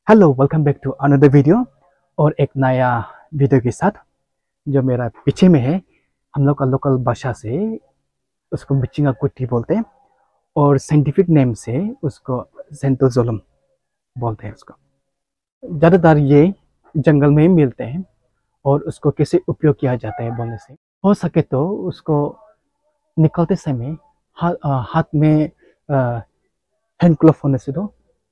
Hello welcome back to another video और एक नया वीडियो के साथ जो मेरा पीछे में है। हम लोग का लोकल भाषा से उसको बिचिंगा कुट्टी बोलते हैं और साइंटिफिक नेम से उसको सेंटोजोलम बोलते हैं। उसको ज़्यादातर ये जंगल में ही मिलते हैं और उसको कैसे उपयोग किया जाता है बोलने से हो सके तो उसको निकलते समय हाथ में हैंड ग्लोव होने से तो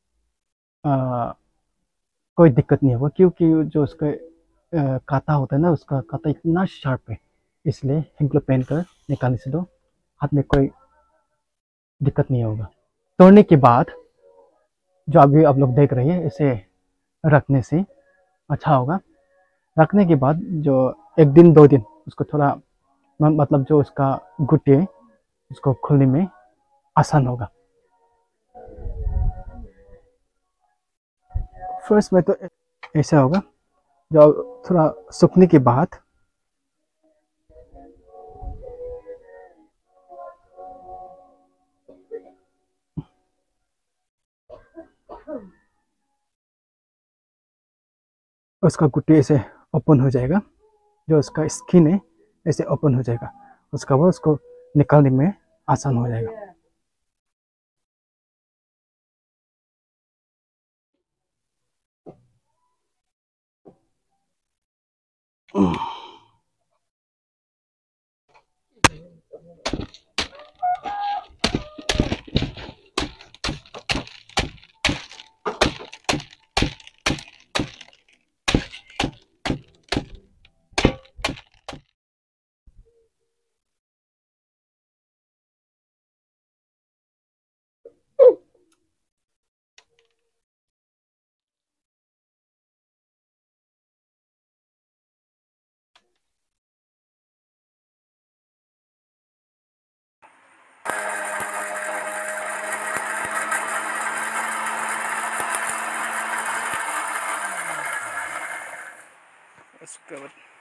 कोई दिक्कत नहीं होगा, क्योंकि जो उसका काटा होता है ना, उसका काटा इतना शार्प है, इसलिए हैंड पहन कर निकालने से तो हाथ में कोई दिक्कत नहीं होगा। तोड़ने के बाद जो अभी आप लोग देख रहे हैं, इसे रखने से अच्छा होगा। रखने के बाद जो एक दिन दो दिन उसको थोड़ा मतलब जो उसका गुट्टी है उसको खोलने में आसान होगा। फर्स्ट में तो ऐसा होगा, जो थोड़ा सूखने के बाद उसका गुट्टी ऐसे ओपन हो जाएगा, जो उसका स्किन है ऐसे ओपन हो जाएगा। उसका बाद उसको निकालने में आसान हो जाएगा। उसके बाद